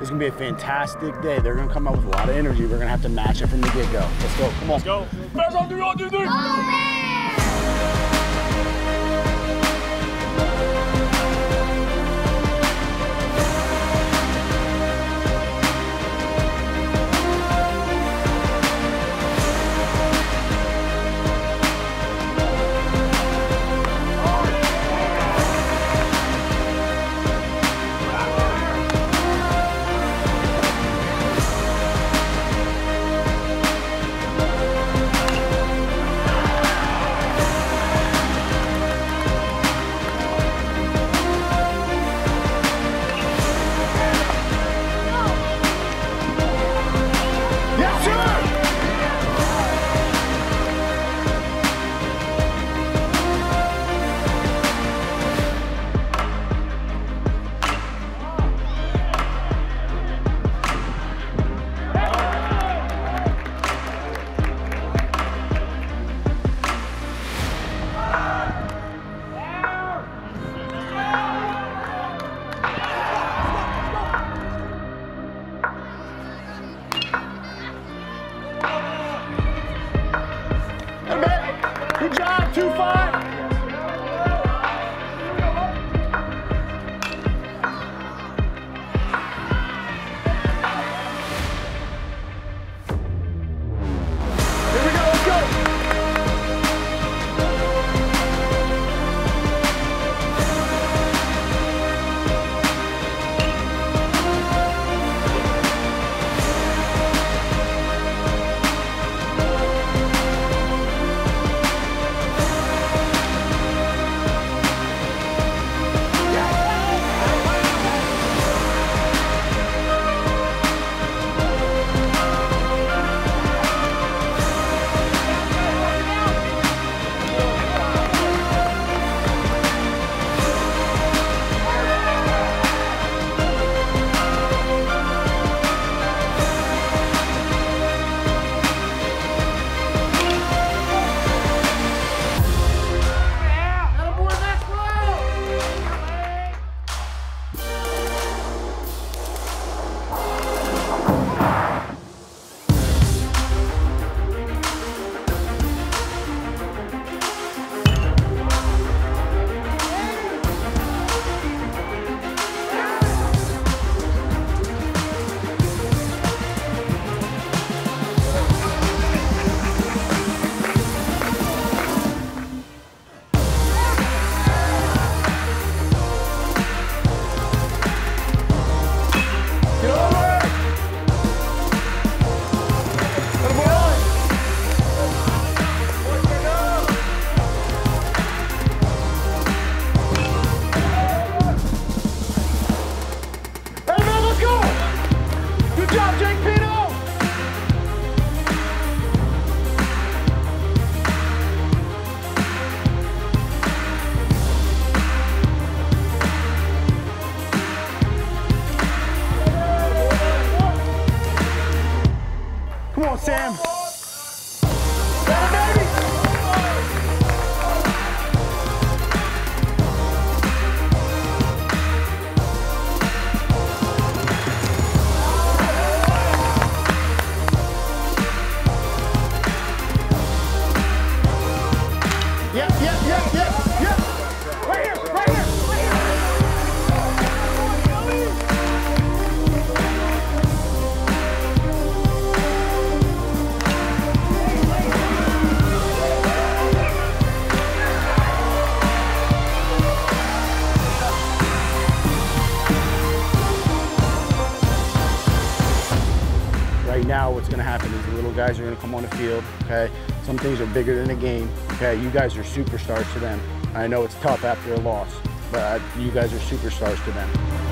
It's gonna be a fantastic day. They're gonna come out with a lot of energy. We're gonna have to match it from the get-go. Let's go, come on. Let's go. Fast on 3, on 2, 3. Good job, 2-5. Here we go, let's go. Come on, Sam. Better, baby. Yep. Right here. Right now, what's going to happen is the little guys are going to come on the field, okay? Some things are bigger than the game, okay? You guys are superstars to them. I know it's tough after a loss, but you guys are superstars to them.